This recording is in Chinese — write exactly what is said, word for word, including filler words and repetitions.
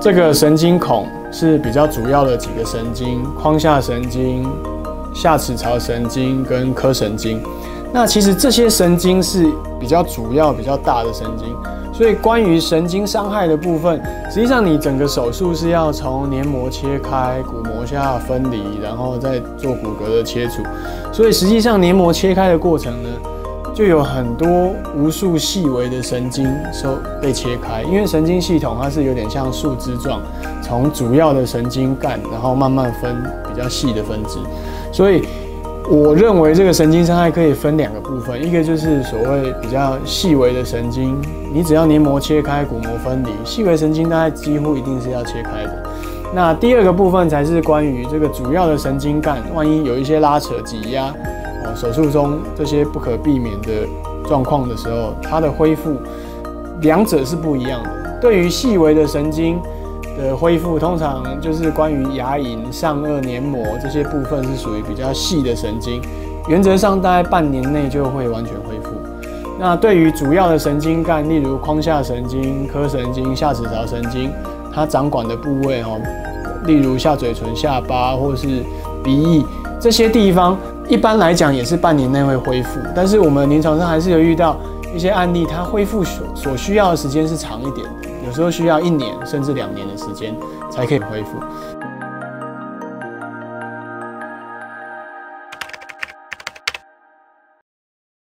这个神经孔是比较主要的几个神经：眶下神经、下齿槽神经跟髁神经。那其实这些神经是比较主要、比较大的神经，所以关于神经伤害的部分，实际上你整个手术是要从黏膜切开、骨膜下分离，然后再做骨骼的切除。所以实际上黏膜切开的过程呢，就有很多无数细微的神经受被切开，因为神经系统它是有点像树枝状，从主要的神经干，然后慢慢分比较细的分支。所以我认为这个神经伤害可以分两个部分，一个就是所谓比较细微的神经，你只要黏膜切开、骨膜分离，细微神经大概几乎一定是要切开的。那第二个部分才是关于这个主要的神经干，万一有一些拉扯、挤压。手术中这些不可避免的状况的时候，它的恢复两者是不一样的。对于细微的神经的恢复，通常就是关于牙龈、上颚黏膜这些部分是属于比较细的神经，原则上大概半年内就会完全恢复。那对于主要的神经干，例如眶下神经、髁神经、下齿槽神经，它掌管的部位哦，例如下嘴唇、下巴或是鼻翼这些地方。一般来讲也是半年内会恢复，但是我们临床上还是有遇到一些案例，它恢复所所需要的时间是长一点的，有时候需要一年甚至两年的时间才可以恢复。